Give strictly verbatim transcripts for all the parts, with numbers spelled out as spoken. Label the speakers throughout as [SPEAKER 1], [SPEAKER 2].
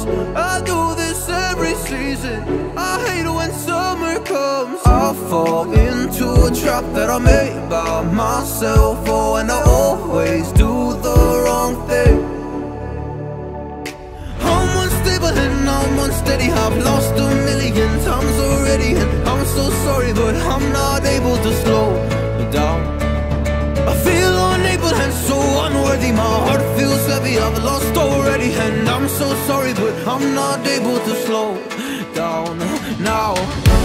[SPEAKER 1] comes. I do this every season. I hate when summer comes. I fall into a trap that I made by myself. Oh, and I always do the wrong thing. I'm unstable and I'm unsteady. I've lost a million times already, and I'm so sorry, but I'm not able to slow down. I feel unable and so unworthy. My heart feels heavy, I've lost already, and I'm so sorry, but I'm not able to slow down now.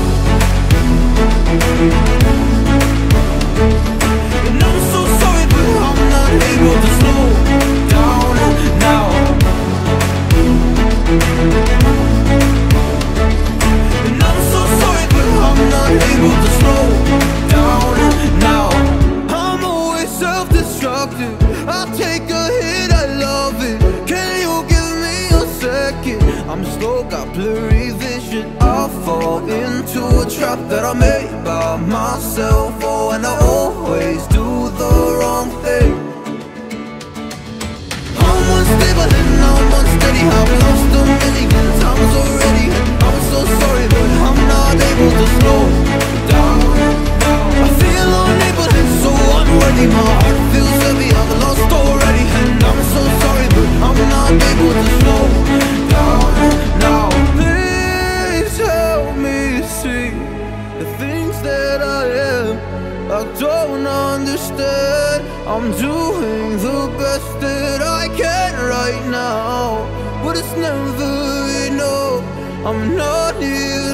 [SPEAKER 1] And I'm so sorry, but I'm not able to slow down now. And I'm so sorry, but I'm not able to slow down now. I'm always self-destructive. I take a hit, I love it. Can you give me a second? I'm slow, got blurry vision. I fall into a trap that I made by myself. Oh, and I always do the wrong thing. I'm unstable and I'm unsteady. I've lost a million times already, and I'm so sorry, but I'm not able to slow down. I feel unable and so unworthy. My heart feels heavy, I've lost already, and I'm so sorry, but I'm not able to slow down now. Please help me see the things that I am. I don't understand. I'm doing the best that I can right now, but it's never enough. I'm not here